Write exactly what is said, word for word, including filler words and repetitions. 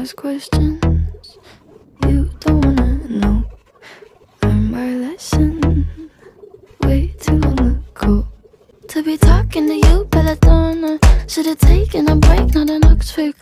ask questions you don't wanna know. Learn my lesson way too long ago. To be talking to you, Belladonna. Should've taken a break, not an Oxford